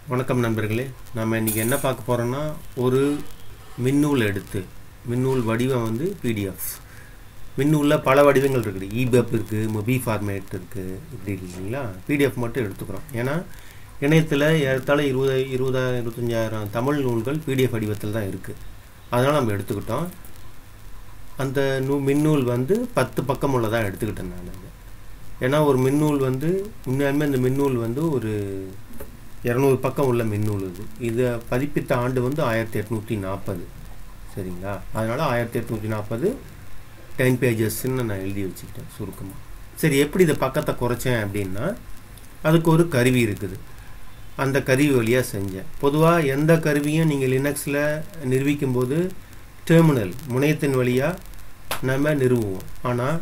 வணக்கம் நண்பர்களே. நம்ம இன்றைக்கி என்ன பார்க்க போகிறோன்னா, ஒரு மின்னூல் எடுத்து மின்னூல் வடிவம் வந்து பிடிஎஃப். மின்னூலில் பல வடிவங்கள் இருக்குது. இபப் இருக்குது, மொபி ஃபார்மேட் இருக்குது, இப்படி இல்லைங்களா. பிடிஎஃப் மட்டும் எடுத்துக்கிறோம். ஏன்னா இணையத்தில் ஏறத்தாழ 25,000 தமிழ் நூல்கள் பிடிஎஃப் வடிவத்தில் தான் இருக்குது. அதனால் நம்ம எடுத்துக்கிட்டோம். அந்த மின்னூல் வந்து 10 பக்கம் உள்ளதாக எடுத்துக்கிட்டேன் நான். ஏன்னா ஒரு மின்னூல் வந்து உண்மையாலுமே இந்த மின்னூல் வந்து ஒரு 200 பக்கம் உள்ள மின்னூல். இதை பதிப்பித்த ஆண்டு வந்து 1840. சரிங்களா. அதனால் 1840 10 பேஜஸ்ன்னு நான் எழுதி வச்சுக்கிட்டேன் சுருக்கமாக. சரி, எப்படி இதை பக்கத்தை குறைச்சேன் அப்படின்னா, அதுக்கு ஒரு கருவி இருக்குது. அந்த கருவி வழியாக செஞ்சேன். பொதுவாக எந்த கருவியும் நீங்கள் லினக்ஸில் நிறுவிக்கும்போது டெர்மினல் முனையத்தின் வழியாக நம்ம நிறுவுவோம். ஆனால்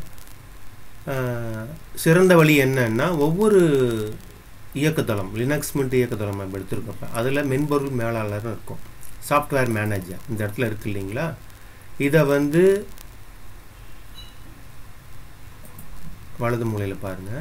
சிறந்த வழி என்னன்னா, ஒவ்வொரு இயக்கத்தளம் லினக்ஸ் மின்ட் இயக்கத்தளம் நம்ம எடுத்துருக்கப்ப அதில் மென்பொருள் மேலாளர்னு இருக்கும், சாஃப்ட்வேர் மேனேஜர் இந்த இடத்துல இருக்குது இல்லைங்களா. இதை வந்து வலது மூலையில் பாருங்கள்.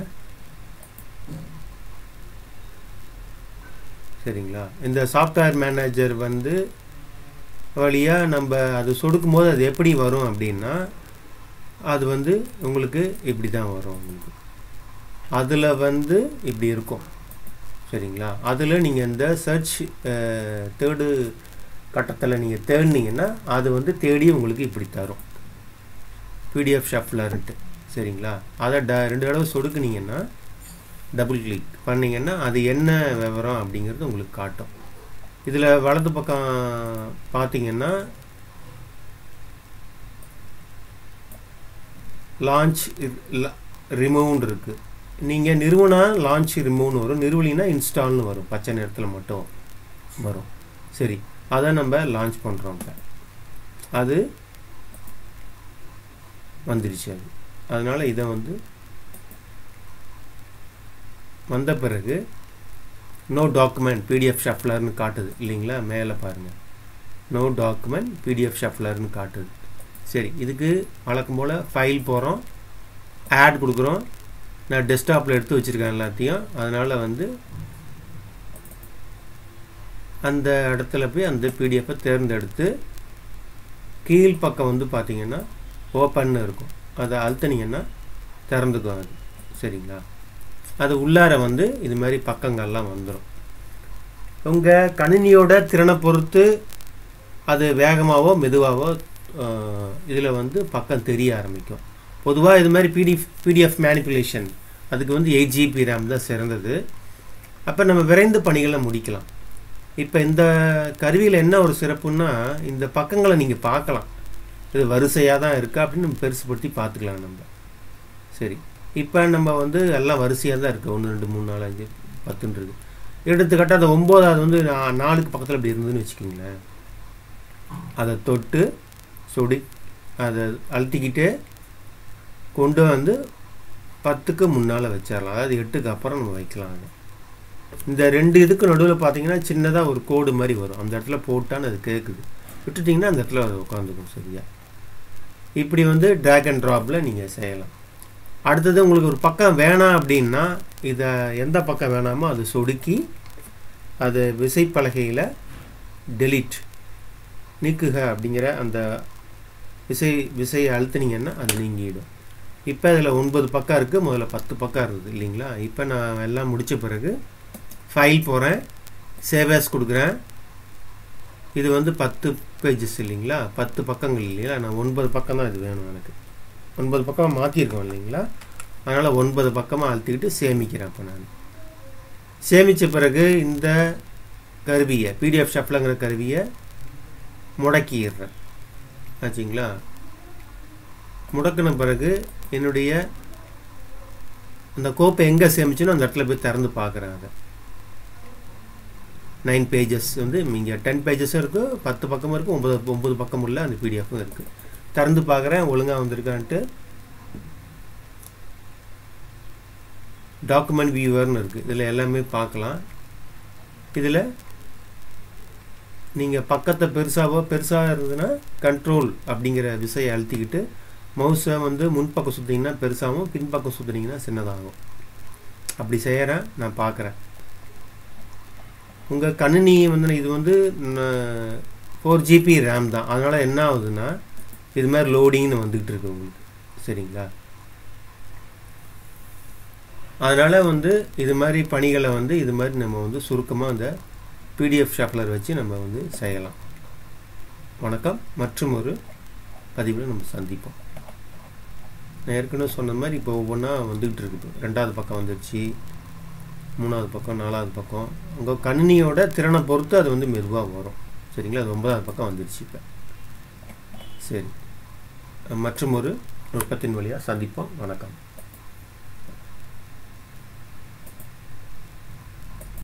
சரிங்களா. இந்த சாஃப்ட்வேர் மேனேஜர் வந்து வழியாக நம்ம அது சொடுக்கும் போது அது எப்படி வரும் அப்படின்னா, அது வந்து உங்களுக்கு இப்படி தான் வரும். உங்களுக்கு அதில் வந்து இப்படி இருக்கும். சரிங்களா. அதில் நீங்கள் இந்த சர்ச் தேர்டு கட்டத்தில் நீங்கள் தேடினீங்கன்னா அது வந்து தேடி உங்களுக்கு இப்படி தரும், பிடிஎஃப் ஷஃப்லர்ன்ட்டு. சரிங்களா. அதை 2 தடவை சொடுக்குனீங்கன்னா, டபுள் கிளிக் பண்ணிங்கன்னா அது என்ன விவரம் அப்படிங்கிறது உங்களுக்கு காட்டும். இதில் வலது பக்கம் பார்த்தீங்கன்னா லான்ச் ரிமூவ்னு இருக்குது. நீங்கள் நிறுவனா லான்ச் ரிமூவ்னு வரும், நிறுவலினா இன்ஸ்டால்னு வரும், பச்சை நேரத்தில் மட்டும் வரும். சரி, அதை நம்ம லான்ச் பண்ணுறோம். அது வந்துடுச்சு. அதனால் இதை வந்து வந்த பிறகு நோ டாக்குமெண்ட் பிடிஎஃப் ஷஃப்லர்னு காட்டுது இல்லைங்களா. மேலே பாருங்கள், நோ டாக்குமெண்ட் பிடிஎஃப் ஷஃப்லர்னு காட்டுது. சரி, இதுக்கு வழக்கம் போல் ஃபைல் போகிறோம், ஆட் கொடுக்குறோம். நான் டெஸ்க்டாப்பில் எடுத்து வச்சுருக்கேன் எல்லாத்தையும். அதனால் வந்து அந்த இடத்துல போய் அந்த பிடிஎஃப்பை தேர்ந்தெடுத்து கீழ்ப்பக்கம் வந்து பார்த்திங்கன்னா ஓப்பன்னு இருக்கும், அதை அழுத்தினீங்கன்னா திறந்துக்கும் அது. சரிங்களா. அது உள்ளார வந்து இது மாதிரி பக்கங்கள்லாம் வந்துடும். உங்கள் கணினியோட திறனை பொறுத்து அது வேகமாகவோ மெதுவாகவோ இதில் வந்து பக்கம் தெரிய ஆரம்பிக்கும். பொதுவாக இது மாதிரி பிடிஎஃப் மேனிப்புலேஷன் அதுக்கு வந்து 8 GB RAM தான் சிறந்தது. அப்போ நம்ம விரைந்து பணிகளை முடிக்கலாம். இப்போ இந்த கருவியில் என்ன ஒரு சிறப்புன்னா, இந்த பக்கங்களை நீங்கள் பார்க்கலாம், இது வரிசையாக தான் இருக்கா அப்படின்னு நம்ம பெருசுப்படுத்தி பார்த்துக்கலாம் நம்ம. சரி, இப்போ நம்ம வந்து எல்லாம் வரிசையாக தான் இருக்குது. 1 2 3 4 5 10ன்றது. எடுத்துக்காட்டாக அந்த 9வது வந்து 4க்கு பக்கத்தில் இப்படி இருந்ததுன்னு வச்சுக்கோங்களேன். அதை தொட்டு சொடி அதை அழுத்திக்கிட்டே கொண்டு வந்து 10க்கு முன்னால் வச்சிடலாம். அதாவது 8க்கு அப்புறம் நம்ம வைக்கலாம். அது இந்த 2 இதுக்கு நடுவில் பார்த்தீங்கன்னா சின்னதாக ஒரு கோடு மாதிரி வரும். அந்த இடத்துல போட்டான்னு அது கேட்குது, விட்டுட்டிங்கன்னா அந்த இடத்துல அது உட்காந்துக்கும். சரியா. இப்படி வந்து ட்ராக் அண்ட் ட்ராப்பில் நீங்கள் செய்யலாம். அடுத்தது உங்களுக்கு ஒரு பக்கம் வேணாம் அப்படின்னா, இதை எந்த பக்கம் வேணாமோ அது சொடுக்கி அது விசைப்பலகையில் டெலீட் நீக்குக அப்படிங்கிற அந்த விசையை அழுத்தினீங்கன்னா அது நீங்கிடும். இப்போ இதில் 9 பக்கம் இருக்குது, முதல்ல 10 பக்கம் இருக்குது இல்லைங்களா. இப்போ நான் எல்லாம் முடித்த பிறகு ஃபைல் போகிறேன், சேவஸ் கொடுக்குறேன். இது வந்து 10 பேஜஸ் இல்லைங்களா, 10 பக்கங்கள் இல்லைங்களா. நான் 9 பக்கம் தான் இது வேணும் எனக்கு. 9 பக்கம் மாற்றிருக்கோம் இல்லைங்களா. அதனால் 9 பக்கமாக அழுத்திக்கிட்டு சேமிக்கிறேன். இப்போ நான் சேமித்த பிறகு இந்த கருவியை பிடிஎஃப் ஷஃப்லங்கிற கருவியை முடக்கிடுறேன் ஆச்சுங்களா. முடக்கின பிறகு என்னுடைய அந்த கோப்பை எங்கே சேமிச்சுன்னு அந்த இடத்துல போய் திறந்து பார்க்குறேன். அதை 9 பேஜஸ் வந்து இங்கே 10 பேஜஸும் இருக்குது, 10 பக்கமும் இருக்குது, 9 பக்கம் உள்ள அந்த பிடிஎஃப்பும் இருக்குது. திறந்து பார்க்குறேன் ஒழுங்காக வந்திருக்கான்ட்டு. டாக்குமெண்ட் வியூவர்னு இருக்குது, இதில் எல்லாமே பார்க்கலாம். இதில் நீங்கள் பக்கத்தை பெருசாக இருந்ததுன்னா கண்ட்ரோல் அப்படிங்கிற விசையை அழுத்திக்கிட்டு மவுஸை வந்து முன்பக்கம் சுற்றிங்கன்னா பெருசாகவும் பின்பக்கம் சுற்றினீங்கன்னா சின்னதாகும். அப்படி செய்கிறேன், நான் பார்க்குறேன். உங்கள் கணினி வந்து இது வந்து 4GB ரேம் தான். அதனால் என்ன ஆகுதுன்னா இது மாதிரி லோடிங்னு வந்துக்கிட்டு இருக்கு உங்களுக்கு. சரிங்களா? அதனால் வந்து இது மாதிரி பணிகளை வந்து இது மாதிரி நம்ம வந்து சுருக்கமாக இந்த PDF ஷாப்லர் வச்சு நம்ம வந்து செய்யலாம். வணக்கம். மற்றும் ஒரு பதிவில் நம்ம சந்திப்போம். நான் ஏற்கனவே சொன்ன மாதிரி இப்போ ஒவ்வொன்றா வந்துக்கிட்டு இருக்குது. 2வது பக்கம் வந்துடுச்சு, 3வது பக்கம், 4வது பக்கம். உங்கள் கணினியோட திறனை பொறுத்து அது வந்து மெதுவாக வரும். சரிங்களா? அது 9வது பக்கம் வந்துடுச்சு இப்போ. சரி, மற்றும் ஒரு நுட்பத்தின் வழியாக சந்திப்போம். வணக்கம்.